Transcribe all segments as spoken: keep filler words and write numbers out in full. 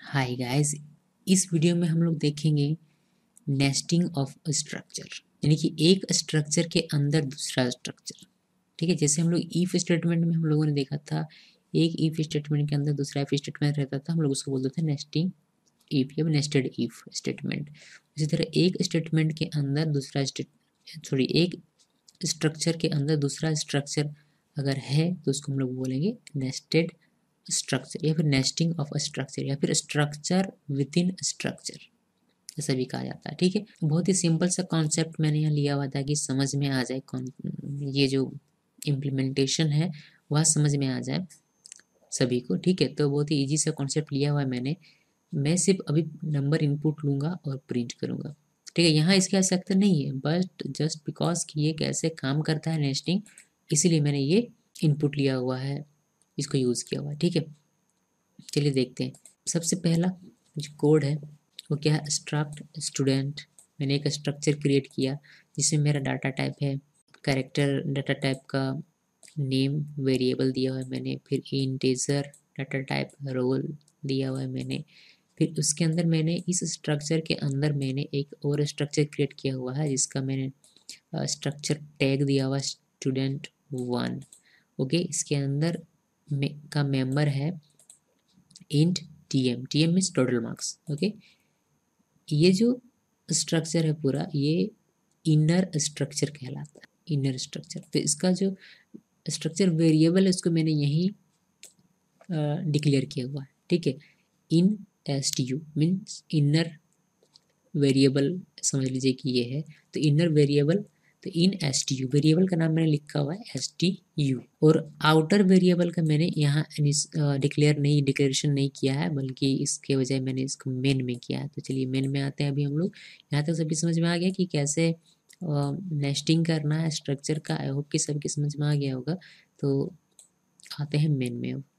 Hi guys, इस video में हम लोग देखेंगे नेस्टिंग ऑफ स्ट्रक्चर, यानी कि एक स्ट्रक्चर के अंदर दूसरा स्ट्रक्चर। ठीक है, जैसे हम लोग इफ स्टेटमेंट में हम लोगों ने देखा था, एक इफ स्टेटमेंट के अंदर दूसरा इफ स्टेटमेंट रहता था, हम लोग उसको बोलते थे नेस्टिंग इफ या नेस्टेड इफ स्टेटमेंट। इसी तरह एक स्टेटमेंट के अंदर दूसरा स्टेट सॉरी एक स्ट्रक्चर के अंदर दूसरा स्ट्रक्चर अगर है तो उसको हम लोग बोलेंगे नेस्टेड स्ट्रक्चर या फिर नेस्टिंग ऑफ स्ट्रक्चर या फिर स्ट्रक्चर विद इन स्ट्रक्चर, ऐसा भी कहा जाता है। ठीक है, बहुत ही सिंपल सा कॉन्सेप्ट मैंने यहाँ लिया हुआ था कि समझ में आ जाए, कौन ये जो इम्प्लीमेंटेशन है वह समझ में आ जाए सभी को। ठीक है, तो बहुत ही इजी सा कॉन्सेप्ट लिया हुआ है मैंने। मैं सिर्फ अभी नंबर इनपुट लूँगा और प्रिंट करूँगा। ठीक है, यहाँ इसकी आवश्यकता नहीं है, बट जस्ट बिकॉज कि ये कैसे काम करता है नेस्टिंग, इसीलिए मैंने ये इनपुट लिया हुआ है, इसको यूज़ किया हुआ है। ठीक है, चलिए देखते हैं। सबसे पहला जो कोड है वो क्या है, स्ट्रक्ट स्टूडेंट। मैंने एक स्ट्रक्चर क्रिएट किया जिसमें मेरा डाटा टाइप है कैरेक्टर, डाटा टाइप का नेम वेरिएबल दिया हुआ है मैंने, फिर इंटीजर डाटा टाइप रोल दिया हुआ है मैंने, फिर उसके अंदर मैंने इस स्ट्रक्चर के अंदर मैंने एक और स्ट्रक्चर क्रिएट किया हुआ है जिसका मैंने स्ट्रक्चर टैग दिया हुआ स्टूडेंट वन। ओके, इसके अंदर में का मेंबर है int tm, tm means total marks. Okay, ये जो स्ट्रक्चर है पूरा ये इनर स्ट्रक्चर कहलाता है, इनर स्ट्रक्चर। तो इसका जो स्ट्रक्चर वेरिएबल है उसको मैंने यहीं डिक्लेयर किया हुआ है। ठीक है, in S T U means inner variable, समझ लीजिए कि ये है तो इनर वेरिएबल। तो in S T U variable का नाम मैंने लिखा हुआ है एस टी यू, और आउटर वेरिएबल का मैंने यहाँ डिक्लेयर नहीं डिक्लेरेशन नहीं किया है, बल्कि इसके बजाय मैंने इसको मेन में किया है। तो चलिए मेन में आते हैं अभी हम लोग। यहाँ तक सभी समझ में आ गया कि कैसे नेस्टिंग करना है स्ट्रक्चर का। आई होप कि सबकी समझ में आ गया होगा। तो आते हैं मेन में। अब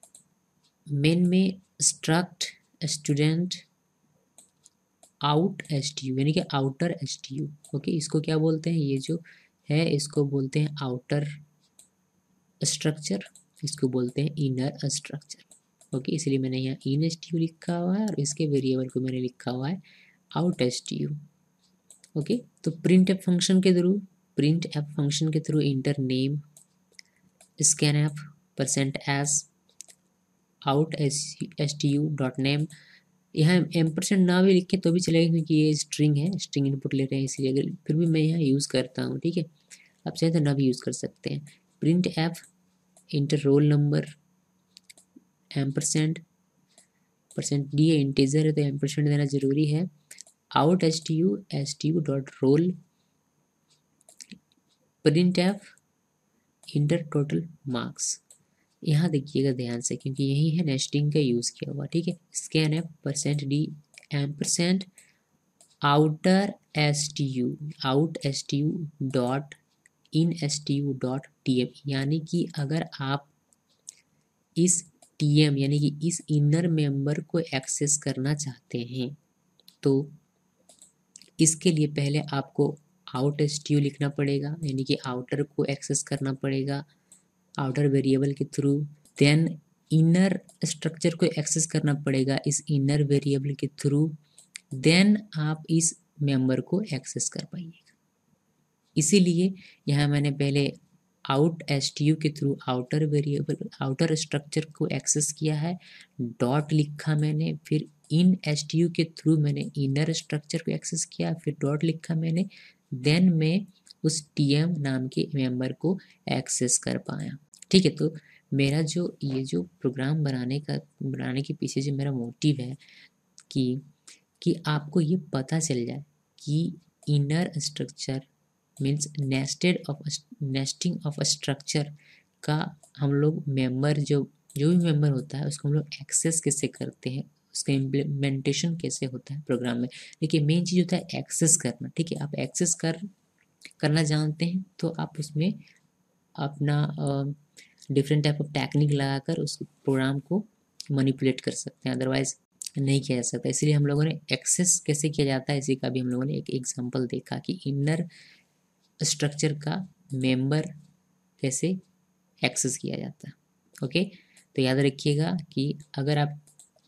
मेन में struct student out S T U, यानी कि outer S T U. Okay, इसको क्या बोलते हैं, ये जो है इसको बोलते हैं आउटर स्ट्रक्चर, इसको बोलते हैं इनर स्ट्रक्चर। ओके, इसलिए मैंने यहाँ इन एस टी यू लिखा हुआ है और इसके वेरिएबल को मैंने लिखा हुआ है out S T U. Okay, तो प्रिंट एफ फंक्शन के थ्रू प्रिंट एफ फंक्शन के through enter name scan F percent S out S T U dot name. यहाँ एम परसेंट ना भी लिखे तो भी चलेगा क्योंकि ये स्ट्रिंग है, स्ट्रिंग इनपुट ले रहे हैं इसलिए, अगर फिर भी मैं यहाँ यूज़ करता हूँ। ठीक है, आप चाहे तो ना भी यूज़ कर सकते हैं। Print F enter roll number M percent percent D है, इंटीजर है तो एम परसेंट देना जरूरी है। Out S T U S T U dot roll print F enter total marks. यहाँ देखिएगा ध्यान से क्योंकि यही है नेस्टिंग का यूज़ किया हुआ। ठीक है, scan F percent D M percent outer S T U out S T U dot in S T U dot T M, यानी कि अगर आप इस टी एम यानी कि इस इनर मेंबर को एक्सेस करना चाहते हैं तो इसके लिए पहले आपको आउट एस टी यू लिखना पड़ेगा, यानी कि आउटर को एक्सेस करना पड़ेगा आउटर वेरिएबल के थ्रू। देन इनर स्ट्रक्चर को एक्सेस करना पड़ेगा इस इनर वेरिएबल के थ्रू। देन आप इस मेंबर को एक्सेस कर पाइएगा। इसीलिए यहाँ मैंने पहले आउट एस टी यू के थ्रू आउटर वेरिएबल आउटर स्ट्रक्चर को एक्सेस किया है, डॉट लिखा मैंने, फिर इन एस टी यू के थ्रू मैंने इनर स्ट्रक्चर को एक्सेस किया, फिर डॉट लिखा मैंने, देन मैं उस टी एम नाम के मेंबर को एक्सेस कर पाया। ठीक है, तो मेरा जो ये जो प्रोग्राम बनाने का बनाने के पीछे जो मेरा मोटिव है कि कि आपको ये पता चल जाए कि inner structure means nested of nesting of structure का हम लोग मेंबर जो जो भी मेंबर होता है उसको हम लोग एक्सेस कैसे करते हैं, उसका इम्प्लीमेंटेशन कैसे होता है प्रोग्राम में। देखिए मेन चीज़ होता है एक्सेस करना। ठीक है, आप एक्सेस कर करना जानते हैं तो आप उसमें अपना डिफरेंट टाइप ऑफ टेक्निक लगाकर उस प्रोग्राम को मैनिपुलेट कर सकते हैं, अदरवाइज नहीं किया जा सकता। इसलिए हम लोगों ने एक्सेस कैसे किया जाता है इसी का भी हम लोगों ने एक एग्जांपल देखा कि इनर स्ट्रक्चर का मेंबर कैसे एक्सेस किया जाता है। ओके, तो याद रखिएगा कि अगर आप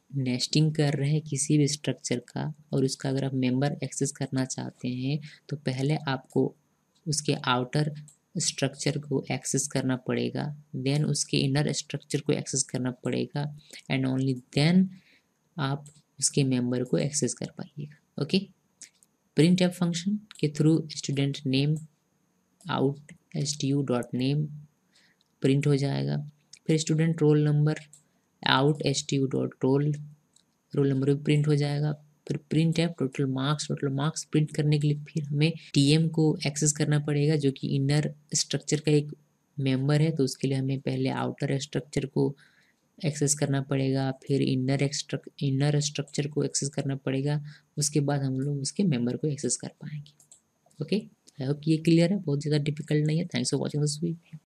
नेस्टिंग कर रहे हैं किसी भी स्ट्रक्चर का और उसका अगर आप मेंबर एक्सेस करना चाहते हैं तो पहले आपको उसके आउटर स्ट्रक्चर को एक्सेस करना पड़ेगा, देन उसके इनर स्ट्रक्चर को एक्सेस करना पड़ेगा एंड ओनली देन आप उसके मेंबर को एक्सेस कर पाइएगा। ओके, प्रिंट एफ फंक्शन के through student name out S T U dot name print हो जाएगा। फिर student roll number out S T U dot roll roll number भी प्रिंट हो जाएगा। फिर print F total marks total marks print करने के लिए फिर हमें टीएम को एक्सेस करना पड़ेगा जो कि इनर स्ट्रक्चर का एक मेंबर है, तो उसके लिए हमें पहले आउटर स्ट्रक्चर को एक्सेस करना पड़ेगा, फिर इनर एक्सट्रक इनर स्ट्रक्चर को एक्सेस करना पड़ेगा, उसके बाद हम लोग उसके मेंबर को एक्सेस कर पाएंगे। ओके, आई होप ये क्लियर है, बहुत ज़्यादा डिफिकल्ट नहीं है। Thanks for watching this video.